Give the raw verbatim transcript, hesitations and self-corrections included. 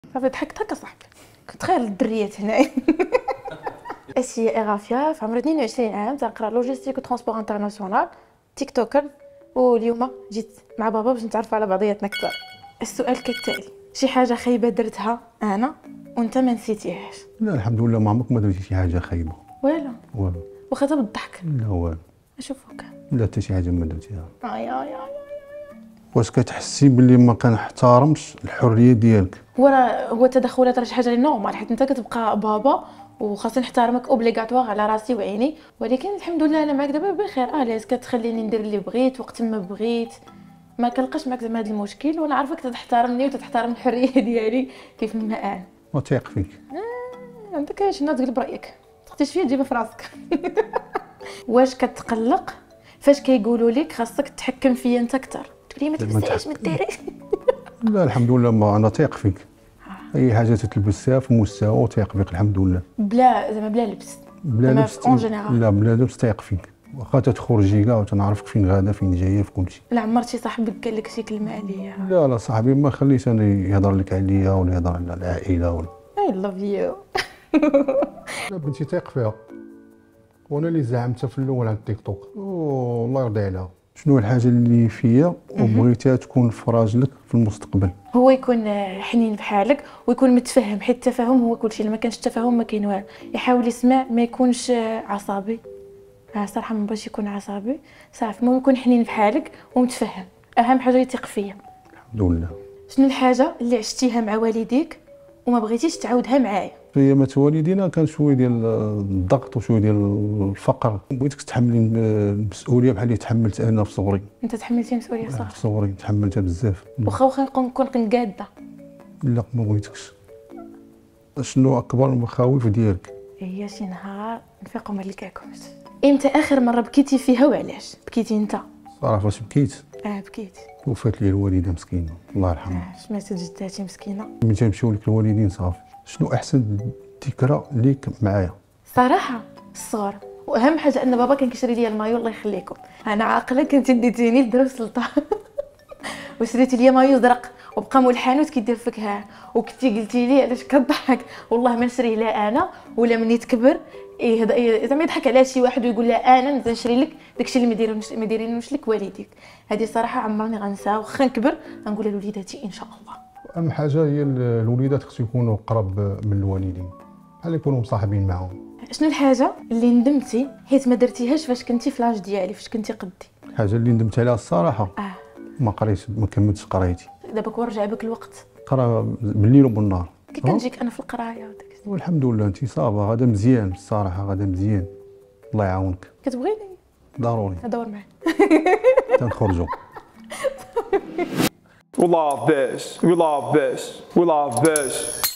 صافي ضحكت هكا صاحبي، كنت غير الدريات هنايا. اسي اغافيا في عمر اثنين وعشرين عام تنقرا لوجيستيك وترونسبور انترناسيونال، تيك توكر، واليوم جيت مع بابا باش نتعرفوا على بعضياتنا اكثر. السؤال كالتالي: شي حاجه خايبه درتها انا وانت ما نسيتيهاش؟ لا الحمد لله، ما عمرك ما درتي شي حاجه خايبه. والو والو. واخا تا بالضحك؟ لا والو. اشوف هكا. لا حتى شي حاجه ما درتيها. اي اي اي. واش كتحسي باللي ما كنحترمش الحريه ديالك؟ هو راه هو التدخلات راه شي حاجه اللي نورمال، حيت انت كتبقى بابا وخاصني نحترمك اوبليغاتوار على راسي وعيني، ولكن الحمد لله انا معاك دابا بخير. اه ليس كتخليني ندير اللي بغيت وقت ما بغيت، ما كنلقاش معاك زعما هذا المشكل، وانا عارفك تحترمني وتحترم الحريه ديالي كيف ما انا. وثيق فيك. آه عندك شي ناس تقول برايك، تختيش فيا تجيبها في راسك. واش كتقلق فاش كيقولوا لك خاصك تحكم فيا انت اكثر، تقولي ما تلبسيش ما ديريش؟ لا الحمد لله، ما انا ثيق فيك. اي حاجه تتلبسها في مستوى وثيق فيك الحمد لله. بلا زعما بلا لبس؟ بلا لبس اون جينيرال؟ لا بلا لبس ثيق فيك، واخا تتخرجي كاع وتنعرفك فين غادا فين جايه في كلشي. لا عمرت شي صاحبك قال لك شي كلمه عليا؟ لا لا صاحبي ما خليش انا يهضر لك عليا ولا يهضر على العائله ولا. اي لاف يو. لا بنتي ثيق فيها، وانا اللي زعمتها في الاول على التيك توك والله يرضي عليها. شنو الحاجه اللي فيا وبغيتها تكون في راجلك في المستقبل؟ هو يكون حنين بحالك ويكون متفهم، حيت التفاهم هو كلشي. لما كانش التفاهم ما كاين والو. يحاول يسمع، ما يكونش عصبي. اه صراحه ما بغاش يكون عصبي صافي. المهم يكون حنين بحالك ومتفهم، اهم حاجه يثق فيا. الحمد لله. شنو الحاجه اللي عشتيها مع والديك وما بغيتيش تعاودها معايا؟ في ايامات والدينا كان شويه ديال الضغط وشويه ديال الفقر، بغيتك تحملي المسؤوليه بحال اللي تحملت انا في صغري. انت تحملتي مسؤوليه صح؟ في صغري تحملتها بزاف. واخا واخا نكون قاده. لا ما بغيتكش. شنو اكبر المخاوف ديالك؟ هي شي نهار نفيقوا ما لكاكمش. امتى اخر مره بكيتي فيها وعلاش بكيتي انت؟ صراحه فاش بكيت، اه بكيت. وفات لي الوالده مسكينه الله يرحمها. اه سمعت جداتي مسكينه. ملي تيمشيو لك الوالدين صافي. شنو احسن ذكرى ليك معايا؟ صراحه الصغر، واهم حاجه ان بابا كان كيشري لي المايو الله يخليكم. انا عاقله كنت ديتيني لدرب سلطه وشريتي لي مايو زرق وبقى مول الحانوت كيدير فيك وكنتي قلتي لي علاش كضحك. والله ما نشريه لا انا ولا مني تكبر إيه زعما يضحك على شي واحد ويقول لا انا نزيد نشري لك داكشي اللي ما دايرينوش ما دايرينوش لك والديك. هذه صراحه عمرني غنساها، واخا نكبر غنقولها لوليداتي ان شاء الله. اهم حاجه هي الوليدات خصو يكونوا قرب من الوالدين، بحال يكونوا مصاحبين معاهم. شنو الحاجه اللي ندمتي حيت ما درتيهاش فاش كنتي في لاج ديالي، فاش كنتي قدي؟ الحاجه اللي ندمت عليها الصراحه اه ما قريتش، ما كملتش قرايتي. دابا كون رجع بك الوقت قرا بالليل وبالنهار. كي كنجيك انا في القرايه وداك والحمد لله انت صافا غادا مزيان الصراحه، غادا مزيان الله يعاونك. كتبغيني ضروري ندور معاك تنخرجوا. We love this, we love this, we love this.